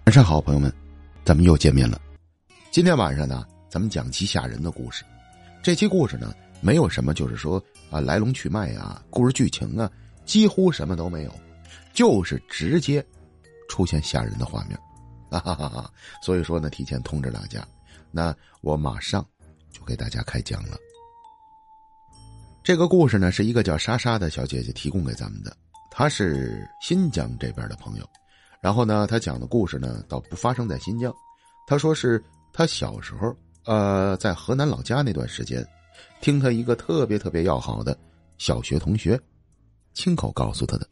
晚上好，朋友们，咱们又见面了。今天晚上呢，咱们讲期吓人的故事。这期故事呢，没有什么就是说来龙去脉啊，故事剧情啊，几乎什么都没有，就是直接出现吓人的画面。哈哈哈哈！所以说呢，提前通知大家，那我马上就给大家开讲了。这个故事呢，是一个叫莎莎的小姐姐提供给咱们的，她是新疆这边的朋友。然后呢，她讲的故事呢，倒不发生在新疆。她说是她小时候，在河南老家那段时间，听她一个特别要好的小学同学亲口告诉她的。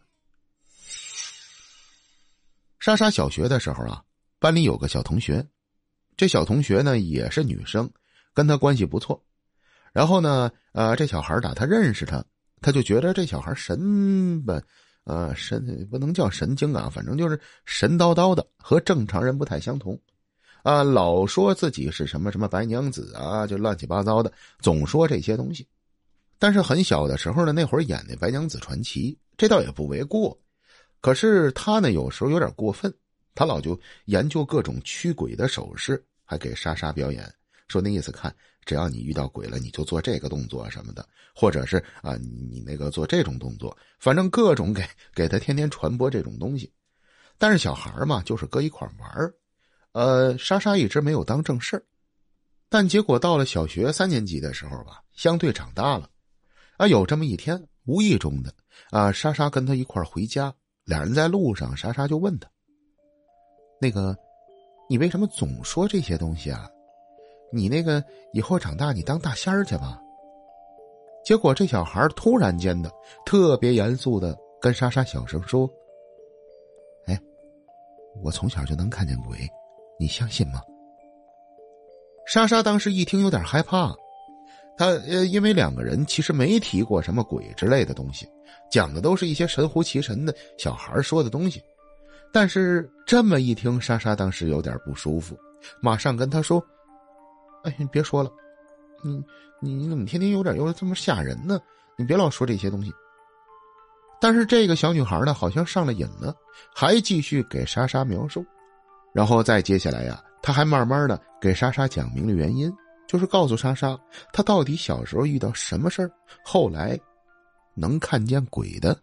莎莎小学的时候啊，班里有个小同学，这小同学呢也是女生，跟她关系不错。然后呢，这小孩打他认识他就觉得这小孩神吧。神不能叫神经啊，反正就是神叨叨的，和正常人不太相同啊，老说自己是什么白娘子啊，就乱七八糟的，总说这些东西。但是很小的时候呢，那会儿演那白娘子传奇，这倒也不为过。可是他呢，有时候有点过分，他老就研究各种驱鬼的手势，还给莎莎表演，说那意思看，只要你遇到鬼了，你就做这个动作什么的，或者是你那个做这种动作，反正各种给他天天传播这种东西。但是小孩嘛，就是搁一块玩，莎莎一直没有当正事儿。但结果到了小学3年级的时候吧，相对长大了，有这么一天，无意中的莎莎跟他一块回家，俩人在路上，莎莎就问他，那个你为什么总说这些东西啊？你那个以后长大你当大仙儿去吧。结果这小孩突然间的特别严肃的跟莎莎小声说，我从小就能看见鬼，你相信吗？莎莎当时一听有点害怕，因为两个人其实没提过什么鬼之类的东西，讲的都是一些神乎其神的小孩说的东西。但是这么一听，莎莎当时有点不舒服，马上跟他说，你别说了，你怎么天天有这么吓人呢？你别老说这些东西。但是这个小女孩呢，好像上了瘾了，还继续给莎莎描述。然后再接下来呀，她还慢慢的给莎莎讲明了原因，就是告诉莎莎她到底小时候遇到什么事儿，后来能看见鬼的。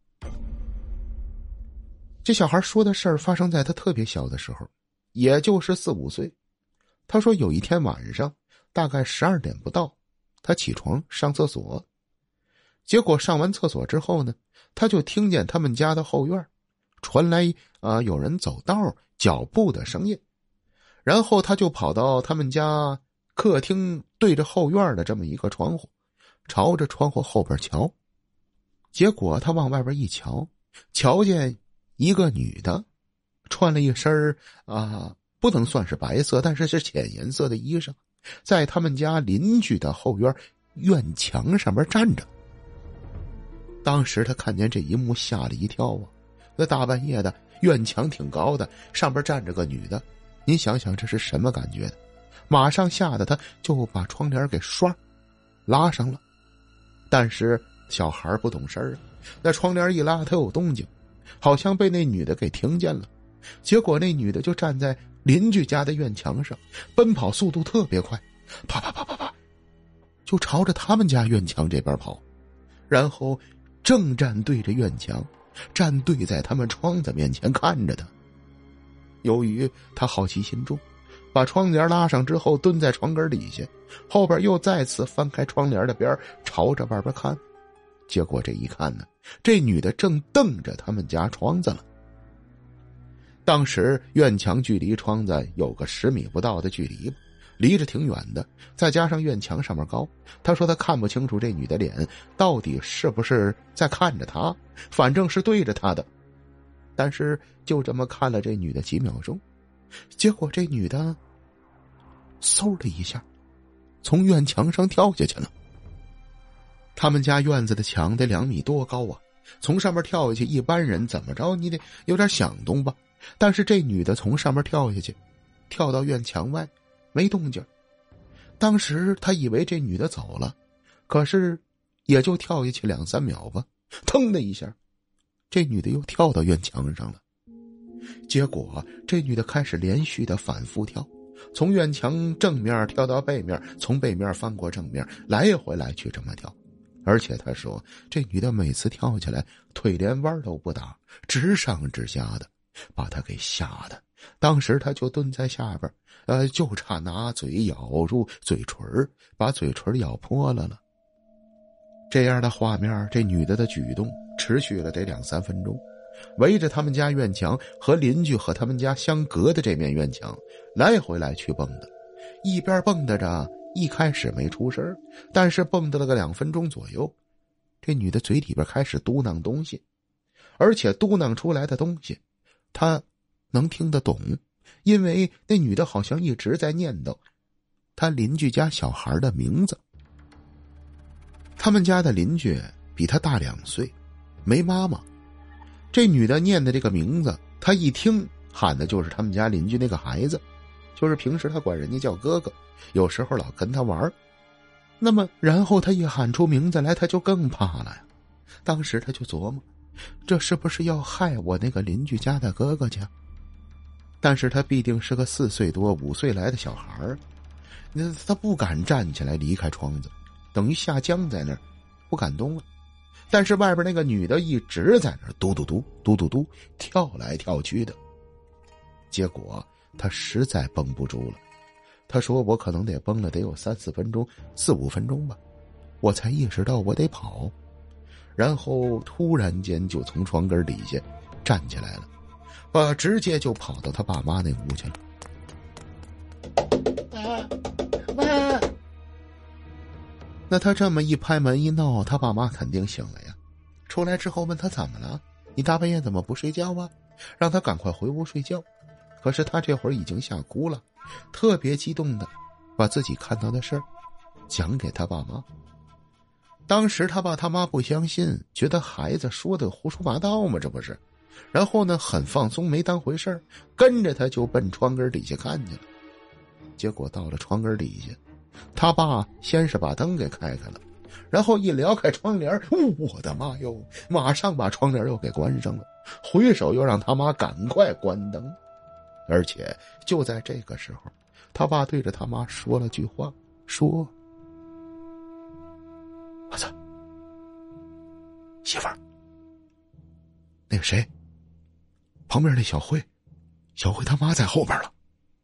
这小孩说的事儿发生在他特别小的时候，也就是4、5岁。他说有一天晚上大概12点不到，他起床上厕所，结果上完厕所之后呢，他就听见他们家的后院传来有人走道脚步的声音。然后他就跑到他们家客厅对着后院的这么一个窗户，朝着窗户后边瞧。结果他往外边一瞧，瞧见一个女的穿了一身不能算是白色，但是是浅颜色的衣裳，在他们家邻居的后院院墙上面站着。当时他看见这一幕吓了一跳啊！那大半夜的，院墙挺高的，上边站着个女的，您想想这是什么感觉的？马上吓得他就把窗帘给刷拉上了。但是小孩不懂事儿，那窗帘一拉，他有动静，好像被那女的给听见了。结果那女的就站在邻居家的院墙上，奔跑速度特别快，啪啪啪啪啪，就朝着他们家院墙这边跑，然后正站对着院墙，站对在他们窗子面前看着他。由于他好奇心重，把窗帘拉上之后蹲在床根底下，后边又再次翻开窗帘的边，朝着外边看。结果这一看呢，这女的正瞪着他们家窗子了。当时院墙距离窗子有个10米不到的距离，离着挺远的，再加上院墙上面高，他说他看不清楚这女的脸到底是不是在看着他，反正是对着他的。但是就这么看了这女的几秒钟，结果这女的嗖的一下从院墙上跳下去了。他们家院子的墙得2米多高啊，从上面跳下去，一般人怎么着你得有点响动吧。但是这女的从上面跳下去，跳到院墙外没动静。当时他以为这女的走了，可是也就跳下去2、3秒吧，腾的一下这女的又跳到院墙上了。 结果这女的开始连续的反复跳，从院墙正面跳到背面，从背面翻过正面，来回来去这么跳。而且她说这女的每次跳起来腿连弯都不打，直上直下的，把她给吓的。当时她就蹲在下边，就差拿嘴咬住嘴唇，把嘴唇咬破了。这样的画面，这女的的举动持续了得2-3分钟，围着他们家院墙和邻居和他们家相隔的这面院墙来回来去蹦的，一边蹦跶着，一开始没出声，但是蹦跶了个2分钟左右，这女的嘴里边开始嘟囔东西，而且嘟囔出来的东西她能听得懂，因为那女的好像一直在念叨她邻居家小孩的名字。他们家的邻居比她大2岁，没妈妈。这女的念的这个名字，她一听喊的就是他们家邻居那个孩子，就是平时她管人家叫哥哥，有时候老跟他玩。那么然后她一喊出名字来，她就更怕了呀。当时她就琢磨，这是不是要害我那个邻居家的哥哥去？但是他毕竟是个4岁多5岁来的小孩，他不敢站起来离开窗子，等于下僵在那儿不敢动了。但是外边那个女的一直在那儿嘟嘟嘟嘟嘟嘟跳来跳去的。结果他实在绷不住了，他说我可能得绷了得有3-4分钟4-5分钟吧，我才意识到我得跑。然后突然间就从窗根底下站起来了，直接就跑到他爸妈那屋去了。妈！那他这么一拍门一闹，他爸妈肯定醒了呀。出来之后问他怎么了，你大半夜怎么不睡觉啊？让他赶快回屋睡觉。可是他这会儿已经吓哭了，特别激动的把自己看到的事儿讲给他爸妈。当时他爸他妈不相信，觉得孩子说的胡说八道嘛，这不是。然后呢很放松，没当回事儿，跟着他就奔窗根底下看去了。结果到了窗根底下，他爸先是把灯给开了，然后一撩开窗帘，我的妈哟，马上把窗帘又给关上了，回手又让他妈赶快关灯。而且就在这个时候，他爸对着他妈说了句话，说：我操，媳妇儿，那个谁，旁边那小慧他妈在后边了。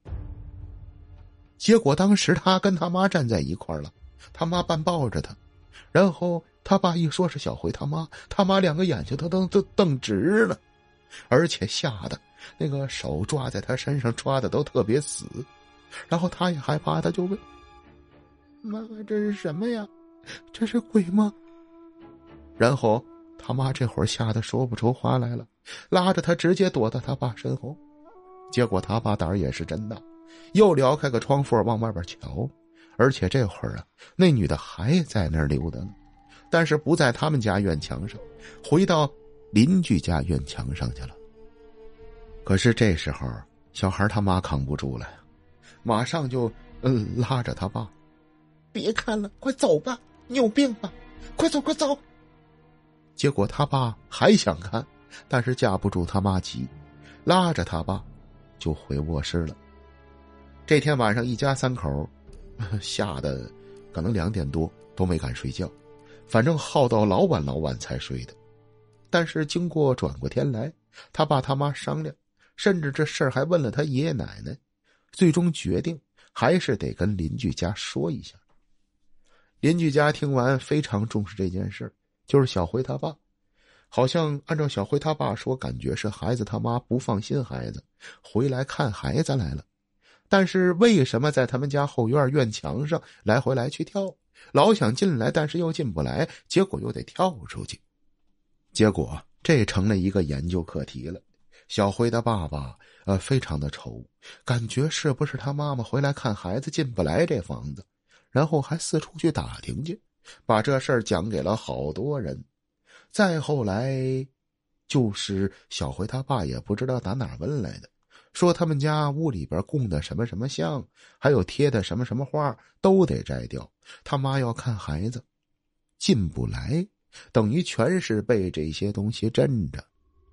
结果当时他跟他妈站在一块了，他妈半抱着他，然后他爸一说是小慧他妈，他妈2个眼睛都瞪直了，而且吓得那个手抓在他身上抓的都特别死。然后他也害怕，他就问：妈妈，这是什么呀？这是鬼吗？然后他妈这会儿吓得说不出话来了，拉着他直接躲到他爸身后。结果他爸胆儿也是真大，又撩开个窗缝往外边瞧，而且这会儿那女的还在那儿溜达呢，但是不在他们家院墙上，回到邻居家院墙上去了。可是这时候小孩他妈扛不住了，马上就拉着他爸：别看了，快走吧，你有病吧，快走快走。结果他爸还想看，但是架不住他妈急，拉着他爸就回卧室了。这天晚上一家3口吓得可能2点多都没敢睡觉，反正耗到老晚才睡的。但是经过转过天来，他爸他妈商量，甚至这事儿还问了他爷爷奶奶，最终决定还是得跟邻居家说一下。邻居家听完非常重视这件事，就是小辉他爸，好像按照小辉他爸说，感觉是孩子他妈不放心孩子，回来看孩子来了。但是为什么在他们家后院院墙上来回来去跳，老想进来但是又进不来，结果又得跳出去。结果这成了一个研究课题了。小辉的爸爸非常的愁，感觉是不是他妈妈回来看孩子进不来这房子，然后还四处去打听去，把这事儿讲给了好多人。再后来就是小辉他爸也不知道打哪儿问来的，说他们家屋里边供的什么什么像，还有贴的什么什么画都得摘掉，他妈要看孩子进不来，等于全是被这些东西镇着。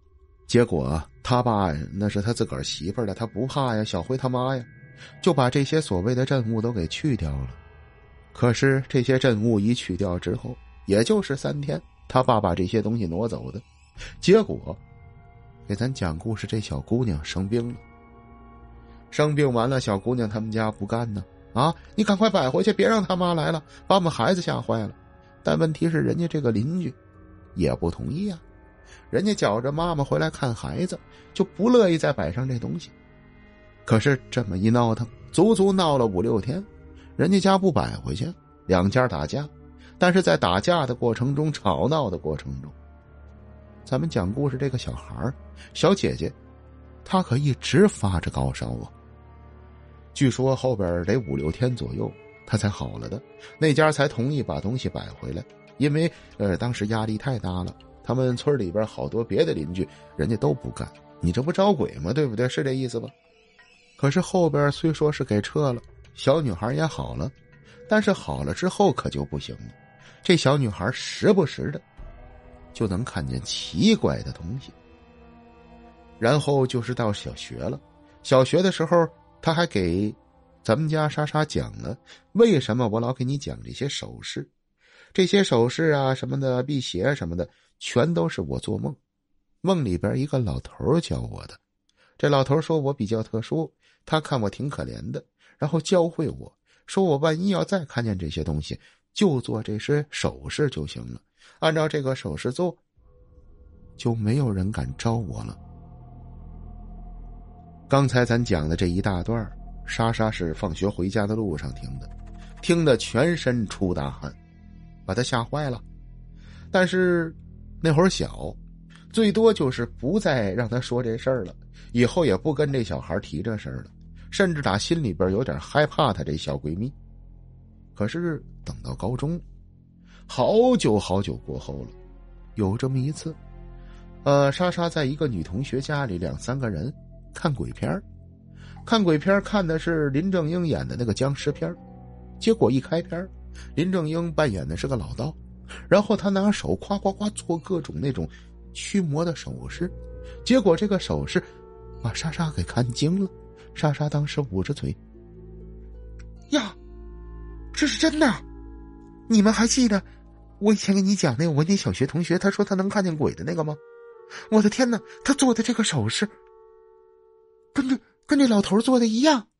结果他爸那是他自个儿媳妇儿的，他不怕呀，小辉他妈呀，就把这些所谓的镇物都给去掉了。可是这些镇物一去掉之后，也就是3天，他爸把这些东西挪走的。结果给咱讲故事这小姑娘生病了。生病完了，小姑娘他们家不干呢，你赶快摆回去，别让他妈来了，把我们孩子吓坏了。但问题是人家这个邻居也不同意啊，人家觉着妈妈回来看孩子，就不乐意再摆上这东西。可是这么一闹腾，足足闹了5、6天，人家家不摆回去，两家打架。但是在打架的过程中，吵闹的过程中，咱们讲故事这个小孩小姐姐，她可一直发着高烧啊。据说后边得5、6天左右她才好了的，那家才同意把东西摆回来。因为当时压力太大了，他们村里边好多别的邻居人家都不干，你这不招鬼吗？对不对？是这意思吧？可是后边虽说是给撤了，小女孩也好了，但是好了之后可就不行了。这小女孩时不时的就能看见奇怪的东西。然后就是到小学了，小学的时候她还给咱们家莎莎讲了为什么我老给你讲这些手势。这些手势啊什么的，辟邪什么的，全都是我做梦，梦里边一个老头教我的。这老头说我比较特殊，他看我挺可怜的，然后教会我说我万一要再看见这些东西，就做这些手势就行了，按照这个手势做，就没有人敢招我了。刚才咱讲的这一大段，莎莎是放学回家的路上听得全身出大汗，把他吓坏了。但是那会儿小，最多就是不再让他说这事儿了，以后也不跟这小孩提这事儿了，甚至打心里边有点害怕他这小闺蜜。可是等到高中，好久过后了，有这么一次，莎莎在一个女同学家里，2、3个人看鬼片。看鬼片看的是林正英演的那个僵尸片，结果一开片，林正英扮演的是个老道，然后他拿手夸夸夸做各种那种驱魔的手势，结果这个手势把莎莎给看惊了。莎莎当时捂着嘴，呀，这是真的！你们还记得我以前给你讲那个我那小学同学他说他能看见鬼的那个吗？我的天哪，他做的这个手势跟这老头做的一样。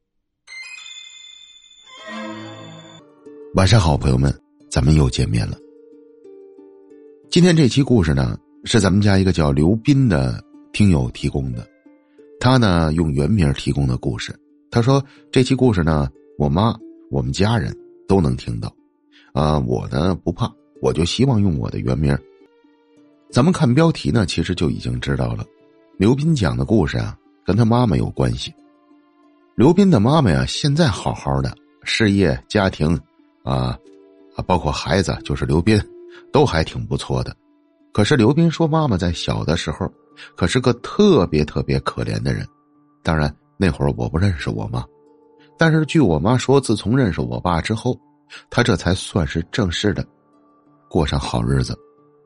晚上好，朋友们，咱们又见面了。今天这期故事呢，是咱们家一个叫刘斌的听友提供的，他呢用原名提供的故事。他说这期故事呢，我妈我们家人都能听到，我呢不怕，我就希望用我的原名。咱们看标题呢，其实就已经知道了，刘斌讲的故事啊，跟他妈妈有关系。刘斌的妈妈呀，现在好好的，事业、家庭包括孩子，就是刘斌，都还挺不错的。可是刘斌说，妈妈在小的时候可是个特别可怜的人。当然那会儿我不认识我妈，但是据我妈说，自从认识我爸之后，她这才算是正式的过上好日子。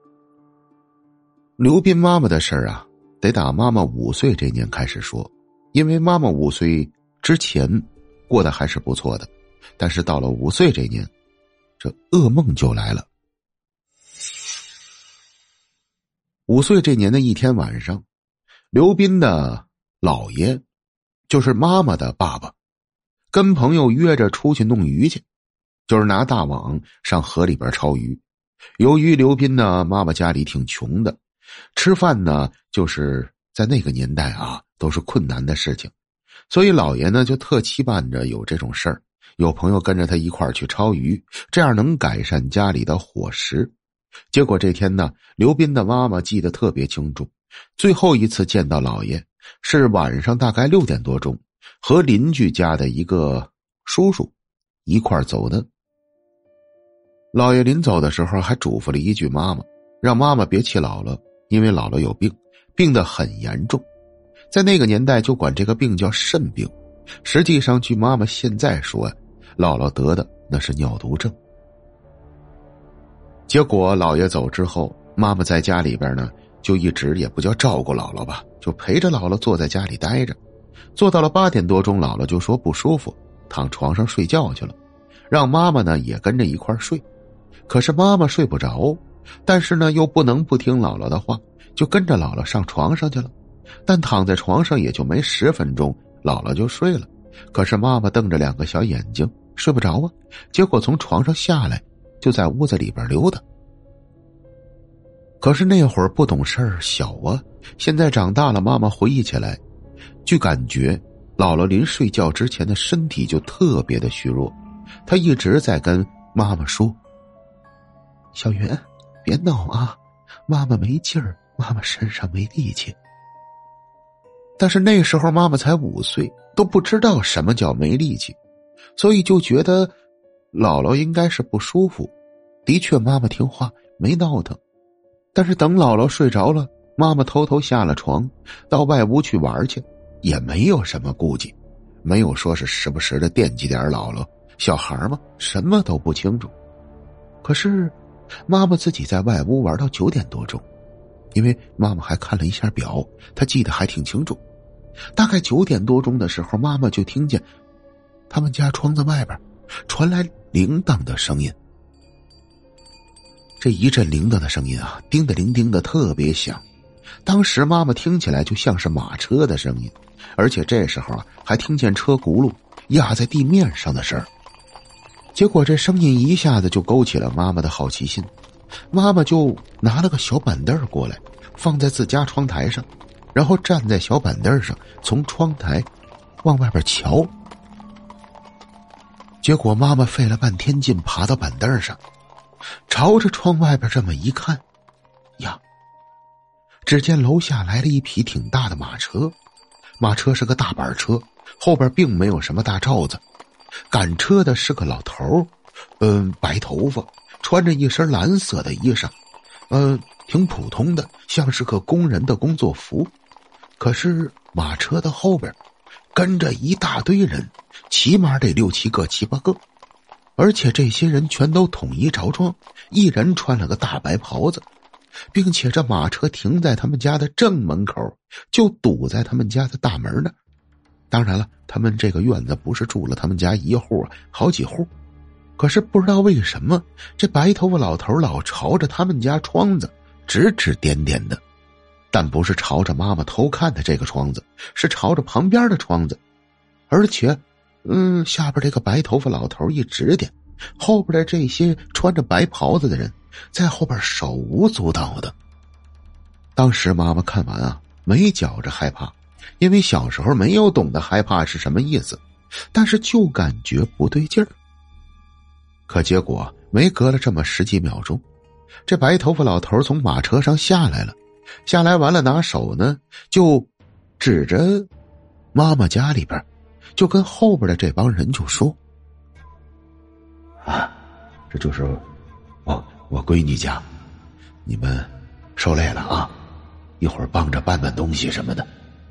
刘斌妈妈的事儿啊，得打妈妈5岁这年开始说，因为妈妈5岁之前过得还是不错的，但是到了5岁这年，这噩梦就来了。5岁这年的一天晚上，刘斌的姥爷，就是妈妈的爸爸，跟朋友约着出去弄鱼去，就是拿大网上河里边抄鱼。由于刘斌呢妈妈家里挺穷的，吃饭呢就是在那个年代啊都是困难的事情，所以姥爷呢就特期盼着有这种事儿，有朋友跟着他一块儿去抄鱼，这样能改善家里的伙食。结果这天呢，刘斌的妈妈记得特别清楚，最后一次见到姥爷是晚上大概6点多钟，和邻居家的一个叔叔一块儿走的。姥爷临走的时候还嘱咐了一句妈妈，让妈妈别气姥姥，因为姥姥有病，病得很严重，在那个年代就管这个病叫肾病。实际上据妈妈现在说，姥姥得的那是尿毒症。结果姥爷走之后，妈妈在家里边呢就一直也不叫照顾姥姥吧，就陪着姥姥坐在家里待着。坐到了8点多钟，姥姥就说不舒服，躺床上睡觉去了，让妈妈呢也跟着一块睡。可是妈妈睡不着，但是呢又不能不听姥姥的话，就跟着姥姥上床上去了。但躺在床上也就没10分钟，姥姥就睡了。可是妈妈瞪着2个小眼睛睡不着啊，结果从床上下来就在屋子里边溜达。可是那会儿不懂事儿，小啊，现在长大了，妈妈回忆起来，就感觉姥姥临睡觉之前的身体就特别的虚弱。她一直在跟妈妈说：“小云，别闹啊，妈妈没劲儿，妈妈身上没力气。”但是那时候妈妈才5岁，都不知道什么叫没力气，所以就觉得姥姥应该是不舒服。的确妈妈听话，没闹腾。但是等姥姥睡着了，妈妈偷偷下了床，到外屋去玩去，也没有什么顾忌，没有说是时不时的惦记点姥姥。小孩嘛，什么都不清楚。可是妈妈自己在外屋玩到9点多钟，因为妈妈还看了一下表，她记得还挺清楚。大概9点多钟的时候，妈妈就听见他们家窗子外边传来铃铛的声音。这一阵铃铛的声音啊，叮的铃叮的特别响。当时妈妈听起来就像是马车的声音，而且这时候啊，还听见车轱辘压在地面上的声儿。结果这声音一下子就勾起了妈妈的好奇心，妈妈就拿了个小板凳过来，放在自家窗台上，然后站在小板凳上，从窗台往外边瞧。结果妈妈费了半天劲爬到板凳上，朝着窗外边这么一看，呀，只见楼下来了一匹挺大的马车，马车是个大板车，后边并没有什么大罩子。赶车的是个老头，白头发，穿着一身蓝色的衣裳，挺普通的，像是个工人的工作服。可是马车的后边跟着一大堆人，起码得6、7个、7、8个，而且这些人全都统一着装，一人穿了个大白袍子，并且这马车停在他们家的正门口，就堵在他们家的大门呢。当然了，他们这个院子不是住了他们家一户啊，好几户。可是不知道为什么，这白头发老头老朝着他们家窗子指指点点的，但不是朝着妈妈偷看的这个窗子，是朝着旁边的窗子。而且下边这个白头发老头一指点，后边的这些穿着白袍子的人在后边手舞足蹈的。当时妈妈看完啊，没觉着害怕，因为小时候没有懂得害怕是什么意思，但是就感觉不对劲儿。可结果没隔了这么10几秒钟，这白头发老头从马车上下来了，下来完了拿手呢就指着妈妈家里边，就跟后边的这帮人就说：“啊，这就是我闺女家，你们受累了啊，一会儿帮着搬搬东西什么的。”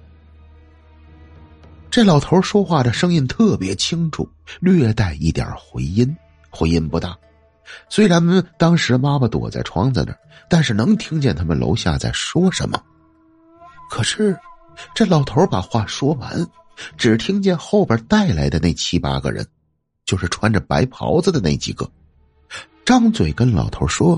这老头说话的声音特别清楚，略带一点回音，回音不大。虽然当时妈妈躲在窗子那儿，但是能听见他们楼下在说什么。可是这老头把话说完，只听见后边带来的那7、8个人，就是穿着白袍子的那几个，张嘴跟老头说：“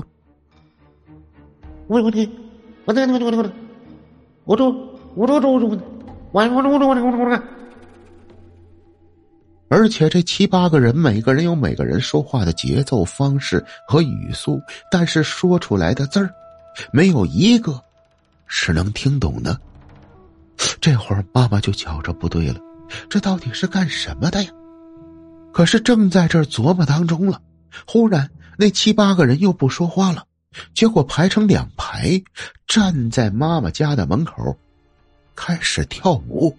而且这7、8个人每个人有每个人说话的节奏方式和语速，但是说出来的字儿没有一个是能听懂的。这会儿妈妈就觉着不对了，这到底是干什么的呀？可是正在这儿琢磨当中了，忽然那7、8个人又不说话了，结果排成2排，站在妈妈家的门口，开始跳舞。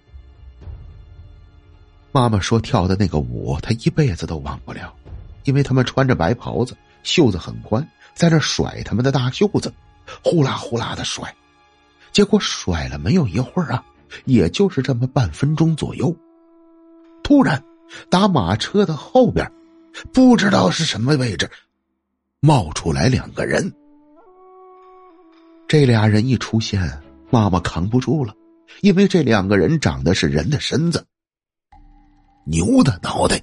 妈妈说跳的那个舞她一辈子都忘不了，因为他们穿着白袍子，袖子很宽，在那甩他们的大袖子，呼啦呼啦的甩。结果甩了没有一会儿啊，也就是这么半分钟左右，突然打马车的后边不知道是什么位置冒出来2个人。 这俩人一出现，妈妈扛不住了，因为这两个人长得是人的身子，牛的脑袋。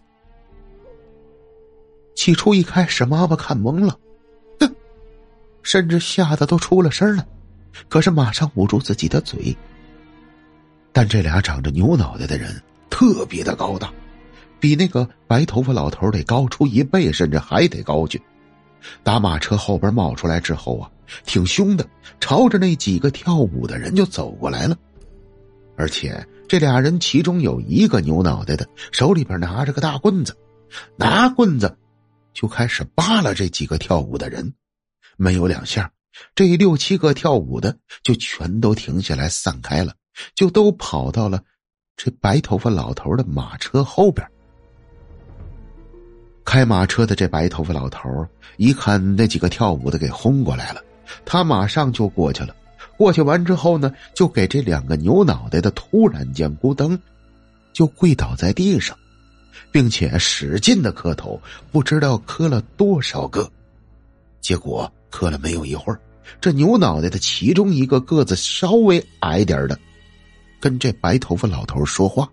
起初一开始妈妈看懵了，甚至吓得都出了声了，可是马上捂住自己的嘴。但这俩长着牛脑袋的人特别的高大，比那个白头发老头得高出1倍，甚至还得高去。打马车后边冒出来之后啊，挺凶的，朝着那几个跳舞的人就走过来了。而且这俩人其中有一个牛脑袋的，手里边拿着个大棍子，拿棍子就开始扒拉这几个跳舞的人。没有2下，这6、7个跳舞的就全都停下来散开了，就都跑到了这白头发老头的马车后边。开马车的这白头发老头一看那几个跳舞的给轰过来了，他马上就过去了。过去完之后呢，就给这2个牛脑袋的突然间咕噔就跪倒在地上，并且使劲的磕头，不知道磕了多少个。结果磕了没有一会儿，这牛脑袋的其中一个个子稍微矮点的跟这白头发老头说话。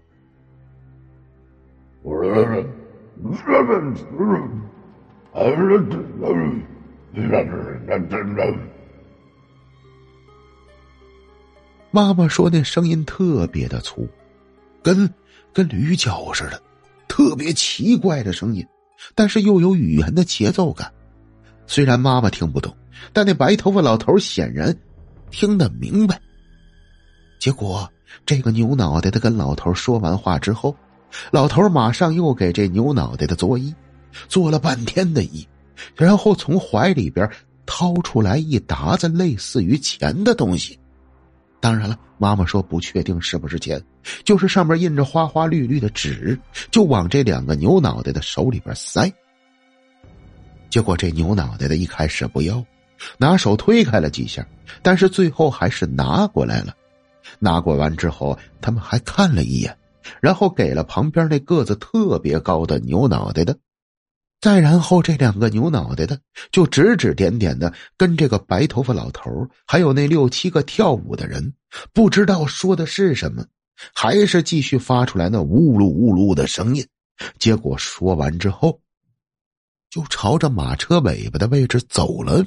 妈妈说那声音特别的粗，跟驴叫似的，特别奇怪的声音，但是又有语言的节奏感。虽然妈妈听不懂，但那白头发老头显然听得明白。结果这个牛脑袋的跟老头说完话之后，老头马上又给这牛脑袋的作揖，做了半天的揖，然后从怀里边掏出来一沓子类似于钱的东西。当然了，妈妈说不确定是不是钱，就是上面印着花花绿绿的纸，就往这2个牛脑袋的手里边塞。结果这牛脑袋的一开始不要，拿手推开了几下，但是最后还是拿过来了。拿过完之后，他们还看了一眼，然后给了旁边那个子特别高的牛脑袋的。再然后这2个牛脑袋的就指指点点的跟这个白头发老头还有那6、7个跳舞的人，不知道说的是什么，还是继续发出来那呜噜呜噜的声音。结果说完之后，就朝着马车尾巴的位置走了。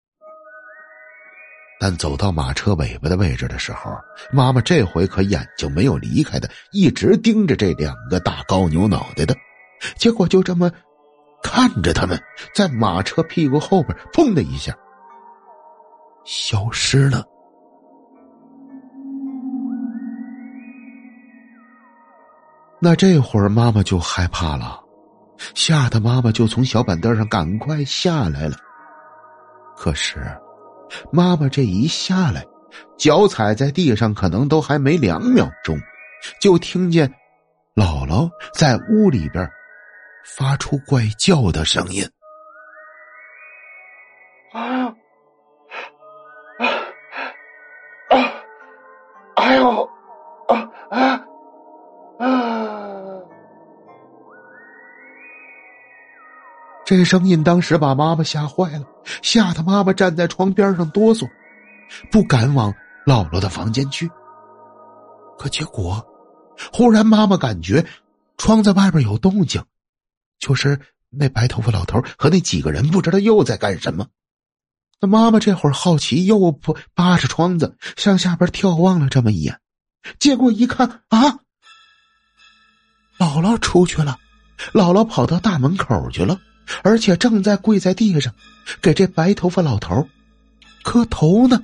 但走到马车尾巴的位置的时候，妈妈这回可眼睛没有离开的，一直盯着这2个大高牛脑袋的。结果就这么看着他们在马车屁股后边砰的一下消失了。那这会儿妈妈就害怕了，吓得妈妈就从小板凳上赶快下来了。可是妈妈这一下来，脚踩在地上可能都还没2秒钟，就听见姥姥在屋里边发出怪叫的声音。哎呦这声音当时把妈妈吓坏了，吓得妈妈站在床边上哆嗦，不敢往姥姥的房间去。可结果忽然妈妈感觉窗子外边有动静，就是那白头发老头和那几个人不知道又在干什么。那妈妈这会儿好奇，又扒着窗子向下边眺望了这么一眼，结果一看啊，姥姥出去了，姥姥跑到大门口去了，而且正在跪在地上给这白头发老头磕头呢。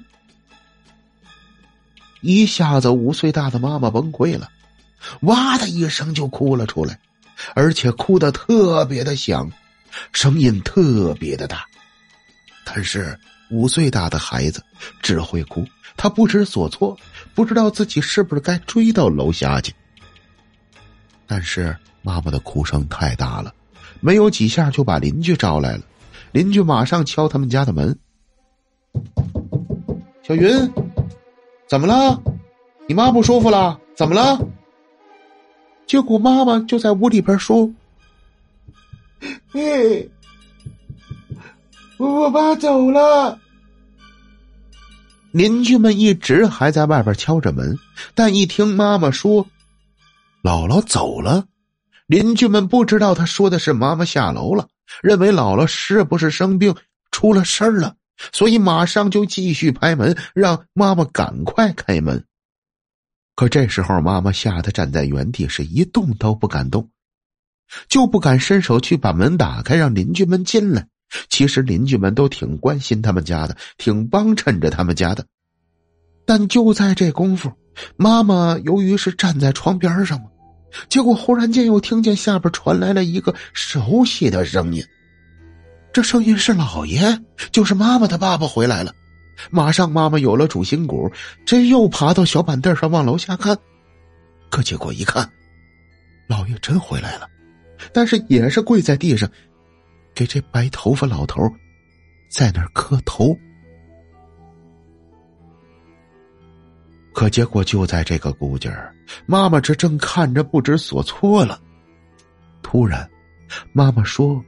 一下子5岁大的妈妈崩溃了，哇的一声就哭了出来，而且哭得特别的响，声音特别的大。但是5岁大的孩子只会哭，他不知所措，不知道自己是不是该追到楼下去。但是妈妈的哭声太大了，没有几下就把邻居招来了。邻居马上敲他们家的门：小云，怎么了？你妈不舒服了？怎么了？结果妈妈就在屋里边说：我爸走了。 邻居们一直还在外边敲着门，但一听妈妈说姥姥走了，邻居们不知道她说的是妈妈下楼了，认为姥姥是不是生病出了事儿了，所以马上就继续拍门，让妈妈赶快开门。可这时候妈妈吓得站在原地，是一动都不敢动，就不敢伸手去把门打开让邻居们进来。其实邻居们都挺关心他们家的，挺帮衬着他们家的。但就在这功夫，妈妈由于是站在窗边上嘛，结果忽然间又听见下边传来了一个熟悉的声音。这声音是老爷，就是妈妈的爸爸回来了。马上妈妈有了主心骨，这又爬到小板凳上往楼下看。可结果一看，老爷真回来了，但是也是跪在地上，给这白头发老头在那儿磕头。可结果就在这个估计儿，妈妈这正看着不知所措了。突然妈妈说，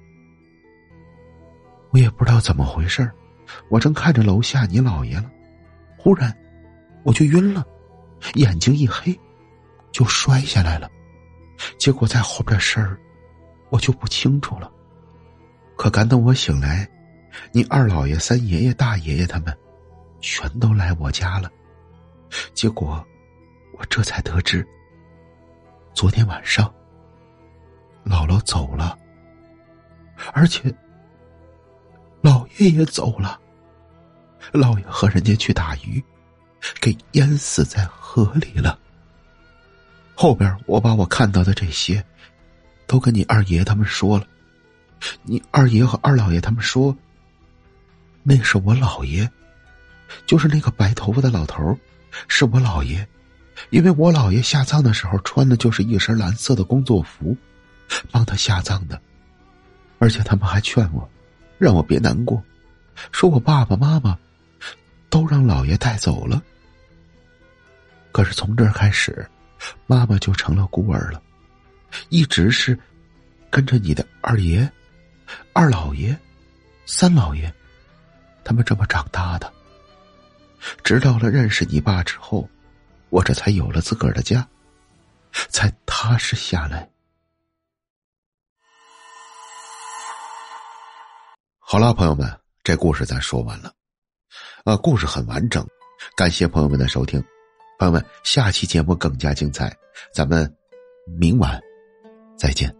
我也不知道怎么回事，我正看着楼下你姥爷了，忽然我就晕了，眼睛一黑就摔下来了，结果在后边的事儿我就不清楚了。可赶等我醒来，你二姥爷、三爷爷、大爷爷他们全都来我家了。结果我这才得知，昨天晚上姥姥走了，而且老爷也走了。老爷和人家去打鱼，给淹死在河里了。后边我把我看到的这些都跟你二爷他们说了，你二爷和二老爷他们说，那是我姥爷，就是那个白头发的老头，是我姥爷。因为我姥爷下葬的时候穿的就是一身蓝色的工作服，帮他下葬的。而且他们还劝我，让我别难过，说我爸爸妈妈都让姥爷带走了。可是从这儿开始，妈妈就成了孤儿了，一直是跟着你的二爷、二姥爷、三姥爷他们这么长大的。直到了认识你爸之后，我这才有了自个儿的家，才踏实下来。好了，朋友们，这故事咱说完了。故事很完整，感谢朋友们的收听。朋友们，下期节目更加精彩，咱们明晚再见。